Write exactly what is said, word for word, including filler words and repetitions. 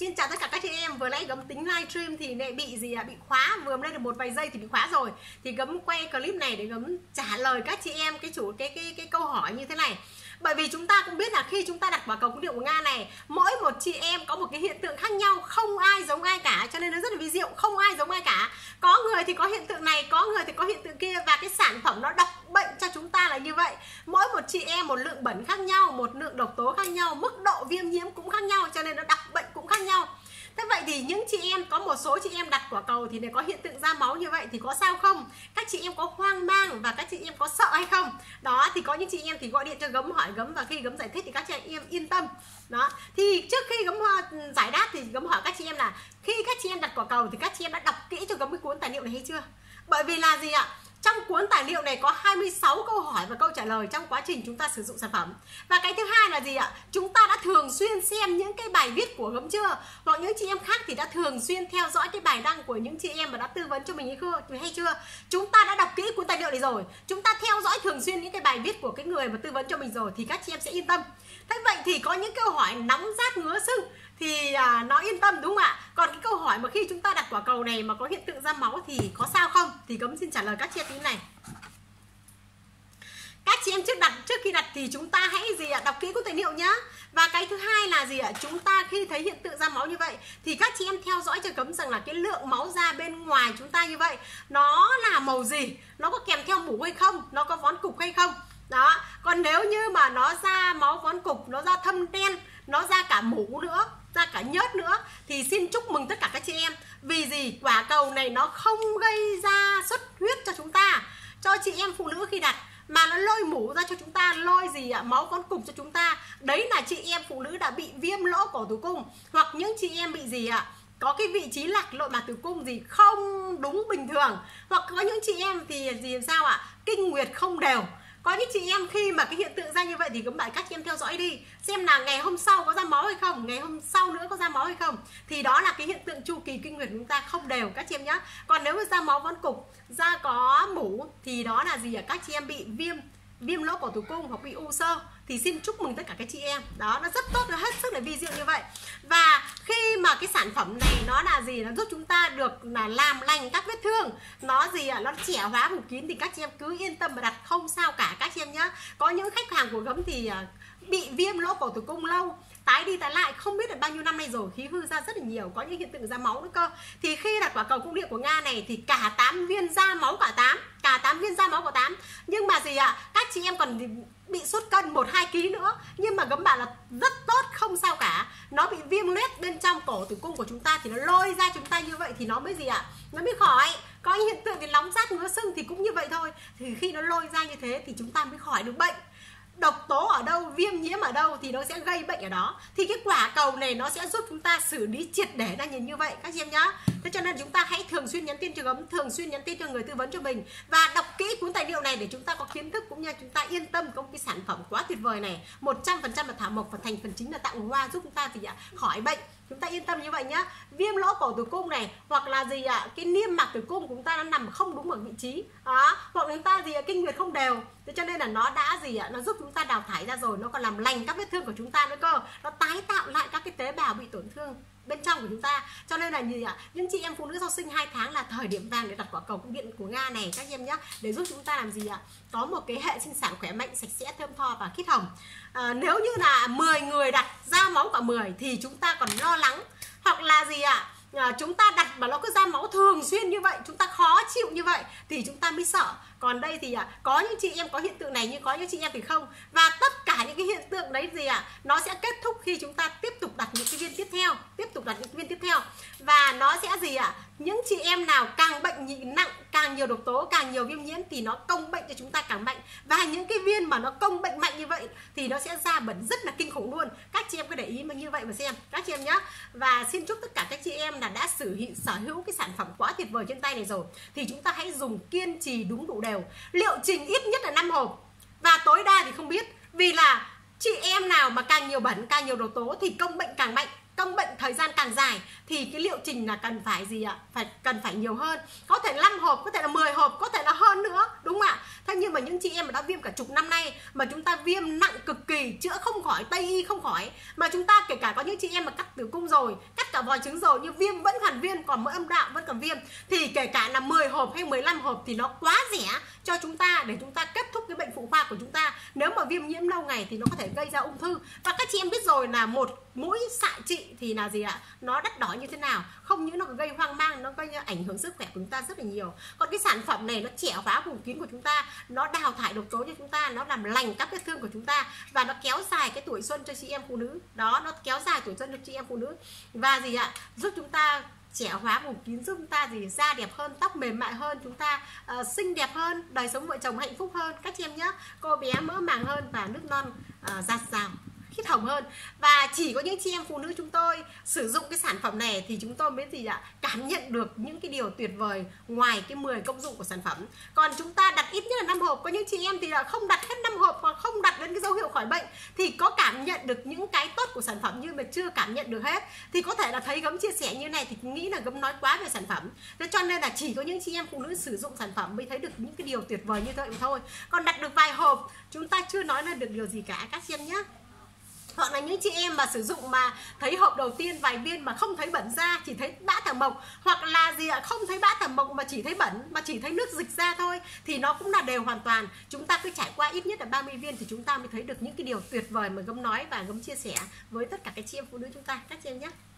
Xin chào tất cả các chị em. Vừa nãy Gấm tính livestream thì lại bị gì ạ? À? Bị khóa, vừa lên được một vài giây thì bị khóa rồi. Thì Gấm quay clip này để Gấm trả lời các chị em cái chủ cái cái cái câu hỏi như thế này. Bởi vì chúng ta cũng biết là khi chúng ta đặt quả cầu cung điện của Nga này, mỗi một chị em có một cái hiện tượng khác nhau, không ai giống ai cả, cho nên nó rất là vi diệu, không ai giống ai cả. Có người thì có hiện tượng này, có người thì có hiện tượng kia, và cái sản phẩm nó đọc bệnh cho chúng ta là như vậy. Mỗi một chị em một lượng bẩn khác nhau, một lượng độc tố khác nhau, mức độ viêm nhiễm cũng khác nhau, cho nên nó đọc bệnh cũng khác nhau. Thế vậy thì những chị em, có một số chị em đặt quả cầu thì có hiện tượng ra máu như vậy thì có sao không? Các chị em có hoang mang và các chị em có sợ hay không? Đó, thì có những chị em thì gọi điện cho Gấm hỏi Gấm, và khi Gấm giải thích thì các chị em yên tâm. Đó, thì trước khi Gấm giải đáp thì Gấm hỏi các chị em là khi các chị em đặt quả cầu thì các chị em đã đọc kỹ cho Gấm cái cuốn tài liệu này hay chưa? Bởi vì là gì ạ? Trong cuốn tài liệu này có hai mươi sáu câu hỏi và câu trả lời trong quá trình chúng ta sử dụng sản phẩm. Và cái thứ hai là gì ạ? Chúng ta đã thường xuyên xem những cái bài viết của Gấm chưa? Hoặc những chị em khác thì đã thường xuyên theo dõi cái bài đăng của những chị em mà đã tư vấn cho mình hay chưa? Chúng ta đã đọc kỹ cuốn tài liệu này rồi, chúng ta theo dõi thường xuyên những cái bài viết của cái người mà tư vấn cho mình rồi thì các chị em sẽ yên tâm. Thế vậy thì có những câu hỏi nóng rát ngứa sưng thì à, nó yên tâm đúng không ạ? Còn cái câu hỏi mà khi chúng ta đặt quả cầu này mà có hiện tượng ra máu thì có sao không? Thì Gấm xin trả lời các chị em tí này. Các chị em trước đặt trước khi đặt thì chúng ta hãy gì ạ? Đọc kỹ cuốn tài liệu nhá. Và cái thứ hai là gì ạ? Chúng ta khi thấy hiện tượng ra máu như vậy thì các chị em theo dõi cho Gấm rằng là cái lượng máu ra bên ngoài chúng ta như vậy nó là màu gì? Nó có kèm theo mủ hay không? Nó có vón cục hay không? Đó, còn nếu như mà nó ra máu vón cục, nó ra thâm đen, nó ra cả mủ nữa, ra cả nhớt nữa thì xin chúc mừng tất cả các chị em. Vì gì? Quả cầu này nó không gây ra xuất huyết cho chúng ta, cho chị em phụ nữ khi đặt, mà nó lôi mủ ra cho chúng ta, lôi gì ạ? Máu vón cục cho chúng ta. Đấy là chị em phụ nữ đã bị viêm lỗ cổ tử cung, hoặc những chị em bị gì ạ? Có cái vị trí lạc nội mạc tử cung gì không đúng bình thường, hoặc có những chị em thì gì làm sao ạ? Kinh nguyệt không đều. Có những chị em khi mà cái hiện tượng ra như vậy thì Gấm bảo các chị em theo dõi đi, xem là ngày hôm sau có ra máu hay không, ngày hôm sau nữa có ra máu hay không. Thì đó là cái hiện tượng chu kỳ kinh nguyệt của chúng ta không đều các chị em nhé. Còn nếu mà ra máu vón cục, ra có mủ thì đó là gì ạ? Các chị em bị viêm viêm lỗ cổ tử cung hoặc bị u xơ thì xin chúc mừng tất cả các chị em. Đó, nó rất tốt, nó hết sức là vi diệu như vậy. Và khi mà cái sản phẩm này nó là gì, nó giúp chúng ta được là làm lành các vết thương, nó gì ạ, nó trẻ hóa vùng kín thì các chị em cứ yên tâm mà đặt, không sao cả các chị em nhé. Có những khách hàng của Gấm thì bị viêm lỗ cổ tử cung lâu, tái đi tái lại không biết được bao nhiêu năm nay rồi, khí hư ra rất là nhiều, có những hiện tượng ra máu nữa cơ. Thì khi đặt quả cầu cung điện của Nga này thì cả tám viên ra máu cả tám, cả tám viên ra máu cả tám. Nhưng mà gì ạ, các chị em còn bị sút cân một hai ký nữa, nhưng mà Gấm bảo là rất tốt, không sao cả. Nó bị viêm loét bên trong cổ tử cung của chúng ta thì nó lôi ra chúng ta như vậy thì nó mới gì ạ, nó mới khỏi. Có những hiện tượng thì nóng rát ngứa sưng thì cũng như vậy thôi. Thì khi nó lôi ra như thế thì chúng ta mới khỏi được bệnh. Độc tố ở đâu, viêm nhiễm ở đâu thì nó sẽ gây bệnh ở đó. Thì cái quả cầu này nó sẽ giúp chúng ta xử lý triệt để ra nhìn như vậy các chị em nhá. Thế cho nên chúng ta hãy thường xuyên nhắn tin cho Gấm, thường xuyên nhắn tin cho người tư vấn cho mình, và đọc kỹ cuốn tài liệu này để chúng ta có kiến thức, cũng như chúng ta yên tâm có một cái sản phẩm quá tuyệt vời này. Một trăm phần trăm là thảo mộc và thành phần chính là tạo hoa, giúp chúng ta thì ạ khỏi bệnh. Chúng ta yên tâm như vậy nhá. Viêm lỗ cổ tử cung này, hoặc là gì ạ, cái niêm mạc tử cung của chúng ta nó nằm không đúng ở vị trí đó, hoặc chúng ta gì ạ, kinh nguyệt không đều. Thế cho nên là nó đã gì ạ, nó giúp chúng ta đào thải ra rồi, nó còn làm lành các vết thương của chúng ta nữa cơ, nó tái tạo lại các cái tế bào bị tổn thương bên trong của chúng ta. Cho nên là gì ạ, những chị em phụ nữ sau sinh hai tháng là thời điểm vàng để đặt quả cầu cung điện của Nga này các em nhé, để giúp chúng ta làm gì ạ, có một cái hệ sinh sản khỏe mạnh, sạch sẽ, thơm tho và khiết hồng. À, nếu như là mười người đặt ra máu cả mười thì chúng ta còn lo lắng, hoặc là gì ạ, à, chúng ta đặt mà nó cứ ra máu thường xuyên như vậy, chúng ta khó chịu như vậy thì chúng ta mới sợ. Còn đây thì à, có những chị em có hiện tượng này nhưng có những chị em thì không. Và tất cả những cái hiện tượng đấy gì ạ, à, nó sẽ kết thúc khi chúng ta tiếp tục đặt những cái viên tiếp theo, tiếp tục đặt những cái viên tiếp theo. Và nó sẽ gì ạ, à, những chị em nào càng bệnh nặng, càng nhiều độc tố, càng nhiều viêm nhiễm thì nó công bệnh cho chúng ta càng mạnh. Và những cái viên mà nó công bệnh mạnh như vậy thì nó sẽ ra bẩn rất là kinh khủng luôn. Các chị em cứ để ý mà như vậy mà xem các chị em nhé. Và xin chúc tất cả các chị em là đã sở hữu sở hữu cái sản phẩm quá tuyệt vời trên tay này rồi thì chúng ta hãy dùng kiên trì đúng đủ đều. Liệu trình ít nhất là năm hộp và tối đa thì không biết. Vì là chị em nào mà càng nhiều bẩn, càng nhiều độc tố thì công bệnh càng mạnh, công bệnh thời gian càng dài thì cái liệu trình là cần phải gì ạ? Phải cần phải nhiều hơn. Có thể năm hộp, có thể là mười hộp, có thể là hơn nữa, đúng không ạ? Thế nhưng mà những chị em mà đã viêm cả chục năm nay mà chúng ta viêm nặng cực kỳ, chữa không khỏi, Tây y không khỏi, mà chúng ta kể cả có những chị em mà cắt tử cung rồi, cắt cả vòi trứng rồi nhưng viêm vẫn hoàn viêm, còn mỡ âm đạo vẫn còn viêm, thì kể cả là mười hộp hay mười lăm hộp thì nó quá rẻ cho chúng ta để chúng ta kết thúc cái bệnh phụ khoa của chúng ta. Nếu mà viêm nhiễm lâu ngày thì nó có thể gây ra ung thư. Và các chị em biết rồi là một mũi xạ trị thì là gì ạ? Nó đắt đỏ như thế nào, không những nó gây hoang mang, nó gây ảnh hưởng sức khỏe của chúng ta rất là nhiều. Còn cái sản phẩm này nó chẻ khóa vùng kín của chúng ta, nó đào thải độc tố cho chúng ta, nó làm lành các vết thương của chúng ta, và nó kéo dài cái tuổi xuân cho chị em phụ nữ. Đó, nó kéo dài tuổi xuân cho chị em phụ nữ, và gì ạ? Giúp chúng ta trẻ hóa vùng kín, giúp chúng ta gì da đẹp hơn, tóc mềm mại hơn, chúng ta uh, xinh đẹp hơn, đời sống vợ chồng hạnh phúc hơn các chị em nhé. Cô bé mỡ màng hơn và nước non uh, giạt rào khít hồng hơn. Và chỉ có những chị em phụ nữ chúng tôi sử dụng cái sản phẩm này thì chúng tôi mới gì ạ? Cảm nhận được những cái điều tuyệt vời ngoài cái mười công dụng của sản phẩm. Còn chúng ta đặt ít nhất là năm hộp, có những chị em thì là không đặt hết năm hộp hoặc không đặt đến cái dấu hiệu khỏi bệnh thì có cảm nhận được những cái tốt của sản phẩm nhưng mà chưa cảm nhận được hết. Thì có thể là thấy Gấm chia sẻ như này thì nghĩ là Gấm nói quá về sản phẩm. Thế cho nên là chỉ có những chị em phụ nữ sử dụng sản phẩm mới thấy được những cái điều tuyệt vời như vậy thôi. Còn đặt được vài hộp chúng ta chưa nói lên được điều gì cả các chị em nhé. Hoặc là những chị em mà sử dụng mà thấy hộp đầu tiên vài viên mà không thấy bẩn da, chỉ thấy bã thảo mộc, hoặc là gì ạ, không thấy bã thảo mộc mà chỉ thấy bẩn, mà chỉ thấy nước dịch ra thôi, thì nó cũng là đều hoàn toàn. Chúng ta cứ trải qua ít nhất là ba mươi viên thì chúng ta mới thấy được những cái điều tuyệt vời mà Gấm nói và Gấm chia sẻ với tất cả các chị em phụ nữ chúng ta, các chị em nhé.